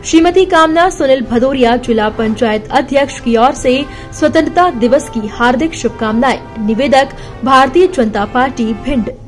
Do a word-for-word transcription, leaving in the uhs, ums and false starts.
श्रीमती कामना सुनील भदौरिया जिला पंचायत अध्यक्ष की ओर से स्वतंत्रता दिवस की हार्दिक शुभकामनाएं। निवेदक भारतीय जनता पार्टी भिंड।